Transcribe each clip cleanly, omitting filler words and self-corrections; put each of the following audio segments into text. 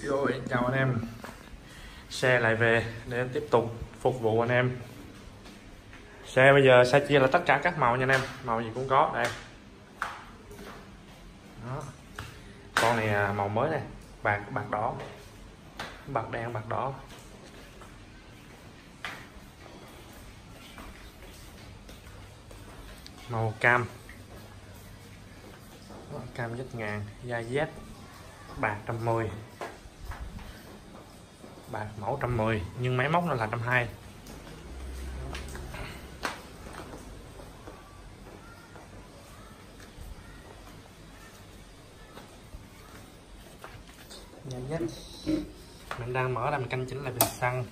Rồi, chào anh em. Xe lại về để tiếp tục phục vụ anh em. Xe bây giờ xe chia là tất cả các màu nha anh em, màu gì cũng có đây. Đó. Con này màu mới này, bạc đỏ, bạc đen, bạc đỏ. Màu cam, cam rất ngàn, da Z, bạc 110, bạc mẫu 110 nhưng máy móc nó là 120. Da Z. Mình đang mở ra mình canh chỉnh lại bình xăng.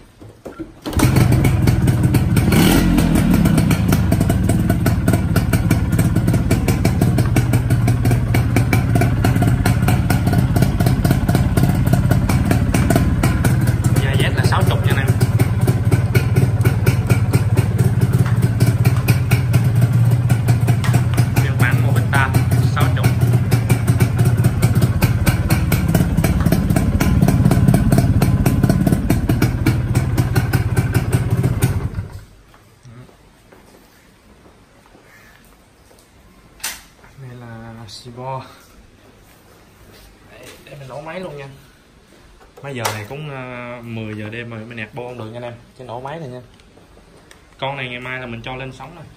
Này là xì bo. Để mình nổ máy luôn nha. Mấy giờ này cũng 10 giờ đêm rồi, mình nẹt bo không được nha anh em, chứ nổ máy này nha. Con này ngày mai là mình cho lên sóng rồi.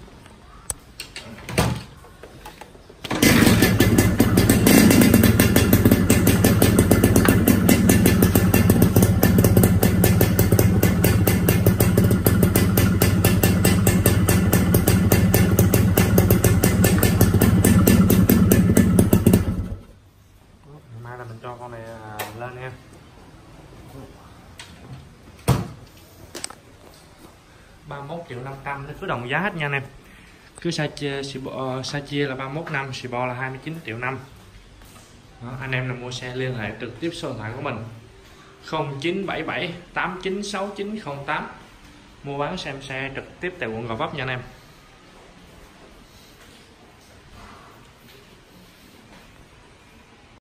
Mai là mình cho con này lên em. $31.500.000 nó cứ đồng giá hết nha anh em. Cứ sa chia là 31.500.000, xì bo là 29.500.000. Đó, anh em nào mua xe liên hệ trực tiếp số điện thoại của mình 0977 896908. Mua bán xem xe trực tiếp tại quận Gò Vấp nha anh em.